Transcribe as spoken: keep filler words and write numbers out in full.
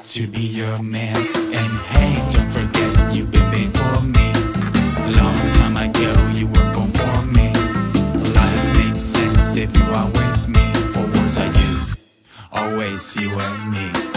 to be your man. And hey, don't forget you've been made for me. Long time ago you were born for me. Life makes sense if you are with me. For words I use, always you and me.